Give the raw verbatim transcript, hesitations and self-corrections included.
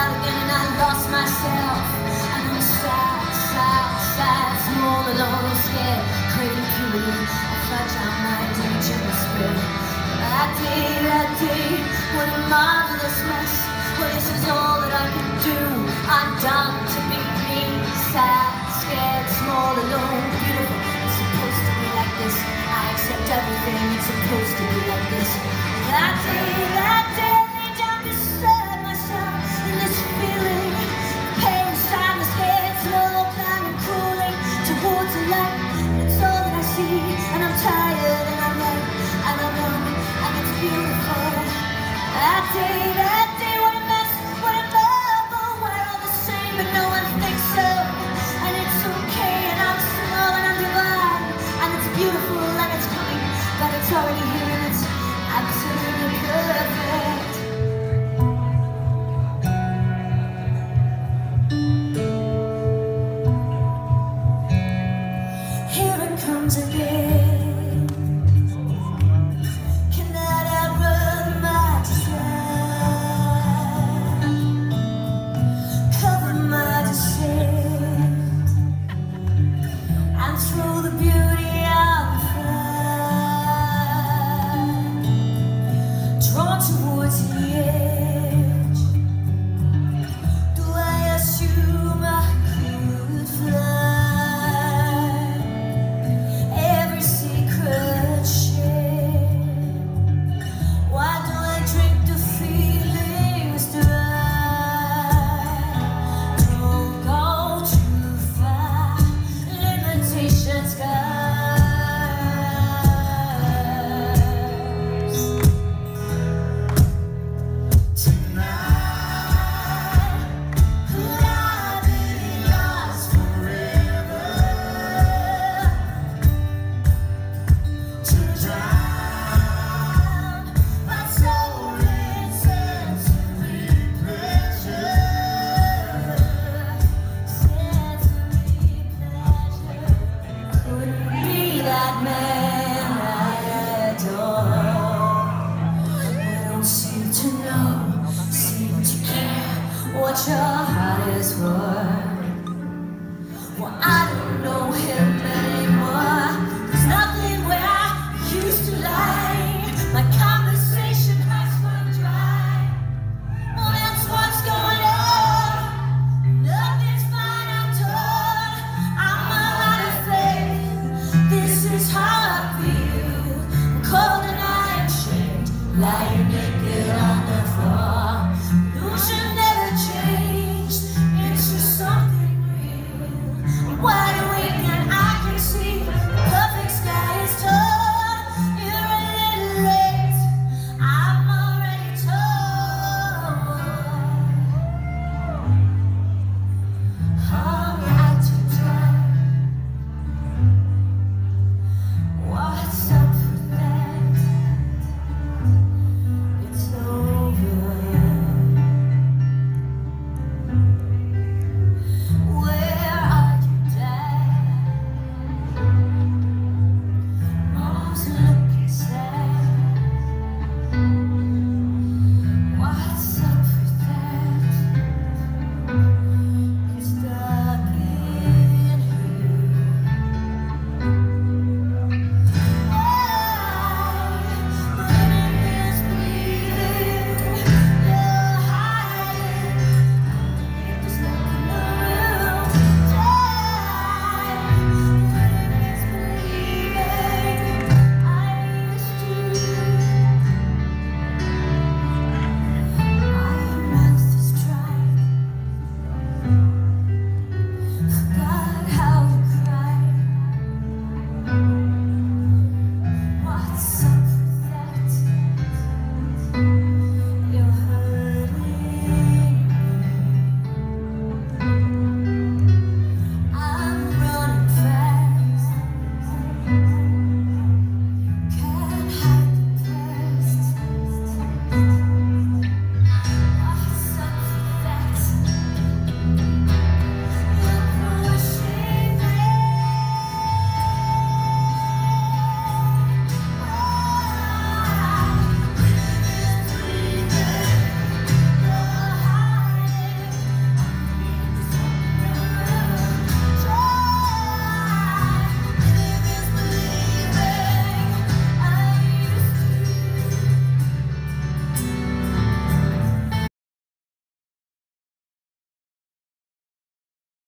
out again and I lost myself. And I'm sad, sad, sad, small, alone, scared, craving purity, a fragile mind and a gentle spirit. That day, that day, what a marvelous mess. Well, this is all that I can do. I'm done to be me. Sad, scared, small, alone, beautiful. It's supposed to be like this. I accept everything. It's supposed to be like this. That day, that day, I lay down beside myself in this feeling. Pain, sadness, scared, small, climbing, crawling towards the light. It's all that I see, and I'm tired, and I'm right, and I'm young, and it's beautiful. That day, that day, what a mess, what a marvel. We're all the same, but no one thinks so. And it's okay, and I'm small, and I'm divine, and it's beautiful, and it's coming, but it's already here, and it's absolutely perfect. Here it comes again. Cannot outrun my desire. Cover my descent and throw the beauty out front. Drawn towards the edge. Do I assume I could fly? Every secret share. Why do I drink the feelings dry? Don't go too far. Limitations, guys. Tonight, could I be lost forever? To drown my soul in sensory pleasure. Sensory pleasure. Couldn't be that man I adore. I don't seem to know, seem to care what your heart is for. Well, I don't know him anymore. There's nothing where I used to lie. My conversation has run dry. Well, that's what's going on. Nothing's fine, I'm torn. I'm all out of faith. This is how I feel. I'm cold and I am shamed. Like